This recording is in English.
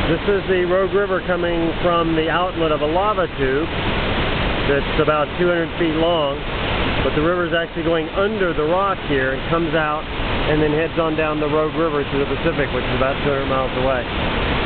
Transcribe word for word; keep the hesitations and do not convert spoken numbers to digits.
This is the Rogue River coming from the outlet of a lava tube that's about two hundred feet long, but the river is actually going under the rock here and comes out and then heads on down the Rogue River to the Pacific, which is about two hundred miles away.